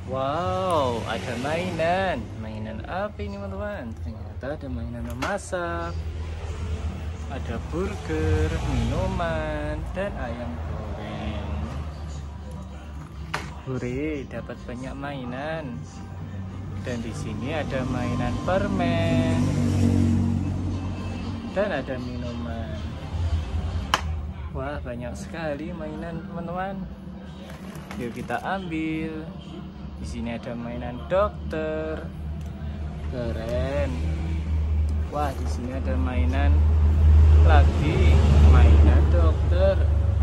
Wow, ada mainan. Mainan apa ini teman-teman? Ternyata ada mainan memasak. Ada burger, minuman, dan ayam goreng. Hore, dapat banyak mainan. Dan di sini ada mainan permen. Dan ada minuman. Wah, banyak sekali mainan teman-teman. Yuk kita ambil. Di sini ada mainan dokter. Keren. Wah, di sini ada mainan lagi. Mainan dokter.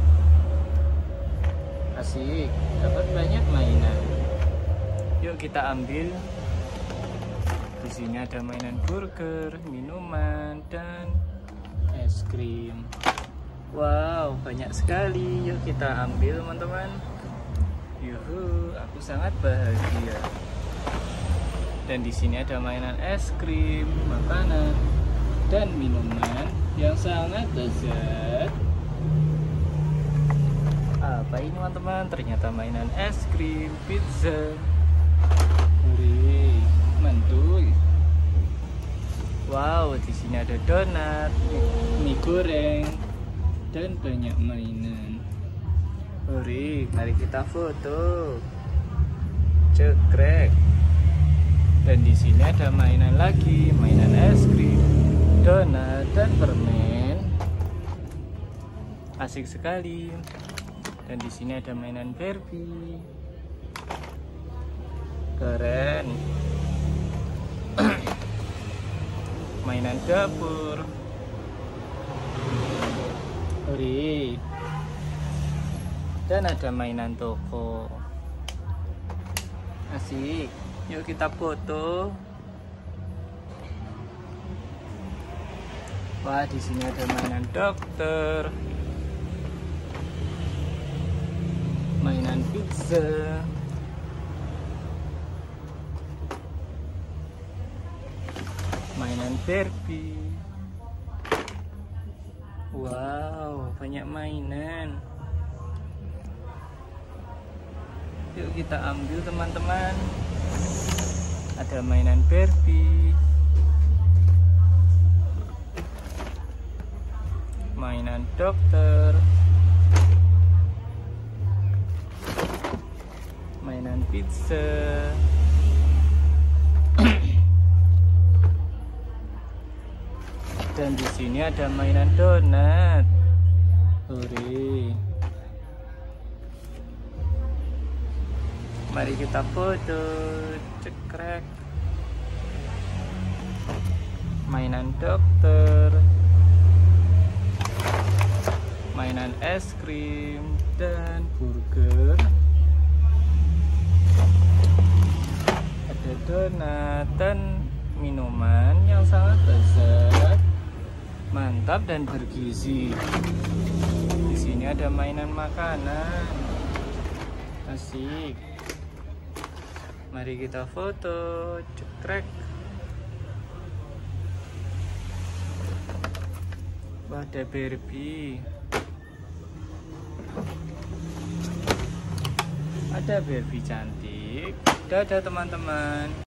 Asik, dapat banyak mainan. Yuk kita ambil. Di sini ada mainan burger, minuman, dan es krim. Wow, banyak sekali. Yuk kita ambil teman-teman. Yuhu, aku sangat bahagia. Dan di sini ada mainan es krim, makanan, dan minuman yang sangat lezat. Apa ini teman-teman? Ternyata mainan es krim, pizza. Hore, mantul. Wow, di sini ada donat, mie goreng, dan banyak mainan. Hore, mari kita foto. Cekrek. Dan di sini ada mainan lagi, mainan es krim, donat, dan permen. Asik sekali. Dan di sini ada mainan Barbie. Keren. Mainan dapur. Hore. Dan ada mainan toko. Asik. Yuk kita foto. Wah, di sini ada mainan dokter. Mainan pizza. Mainan Barbie. Wow, banyak mainan. Yuk kita ambil teman-teman. Ada mainan Barbie, mainan dokter, mainan pizza, dan di sini ada mainan donat. Hore. Mari kita foto. Cekrek. Mainan dokter, mainan es krim, dan burger. Ada donat dan minuman yang sangat lezat, mantap dan bergizi. Di sini ada mainan makanan. Asik. Mari kita foto. Cekrek. Wah, ada Barbie. Ada Barbie cantik. Dadah teman-teman.